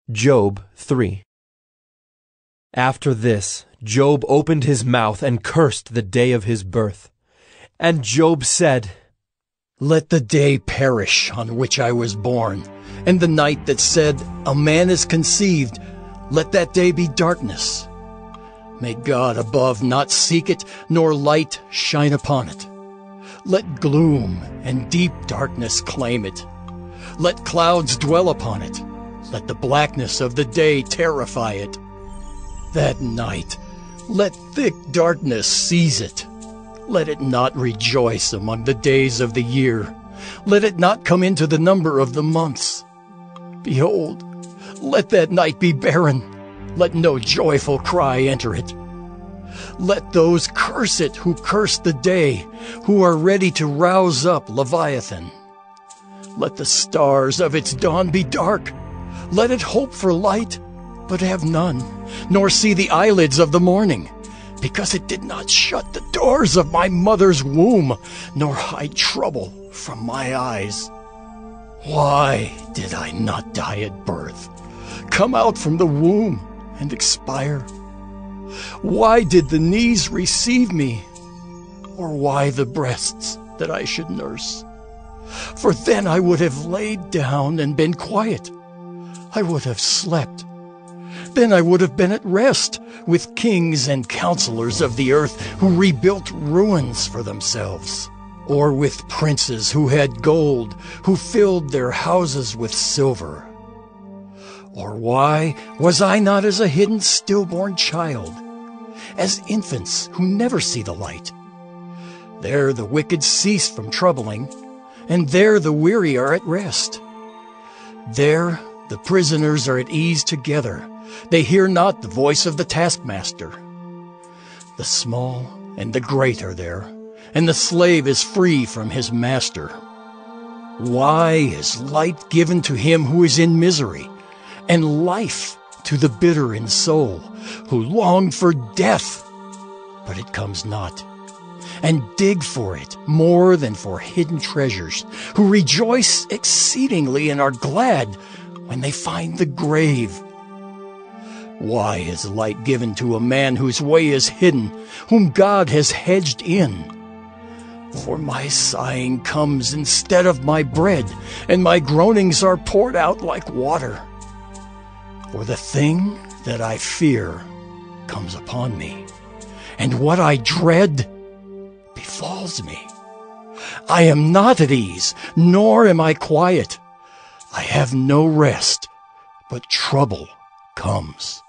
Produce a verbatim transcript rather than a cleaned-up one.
Job three. After this, Job opened his mouth and cursed the day of his birth. And Job said, Let the day perish on which I was born, and the night that said, A man is conceived, let that day be darkness. May God above not seek it, nor light shine upon it. Let gloom and deep darkness claim it. Let clouds dwell upon it. Let the blackness of the day terrify it. That night, let thick darkness seize it. Let it not rejoice among the days of the year. Let it not come into the number of the months. Behold, let that night be barren. Let no joyful cry enter it. Let those curse it who curse the day, who are ready to rouse up Leviathan. Let the stars of its dawn be dark. Let it hope for light, but have none, nor see the eyelids of the morning, because it did not shut the doors of my mother's womb, nor hide trouble from my eyes. Why did I not die at birth, come out from the womb and expire? Why did the knees receive me, or why the breasts that I should nurse? For then I would have laid down and been quiet. I would have slept. Then I would have been at rest with kings and counselors of the earth who rebuilt ruins for themselves, or with princes who had gold, who filled their houses with silver. Or why was I not as a hidden stillborn child, as infants who never see the light? There the wicked cease from troubling, and there the weary are at rest. There the prisoners are at ease together. They hear not the voice of the taskmaster. The small and the great are there, and the slave is free from his master. Why is light given to him who is in misery, and life to the bitter in soul, who long for death, but it comes not, and dig for it more than for hidden treasures, who rejoice exceedingly and are glad when they find the grave? Why is light given to a man whose way is hidden, whom God has hedged in? For my sighing comes instead of my bread, and my groanings are poured out like water. For the thing that I fear comes upon me, and what I dread befalls me. I am not at ease, nor am I quiet. I have no rest, but trouble comes.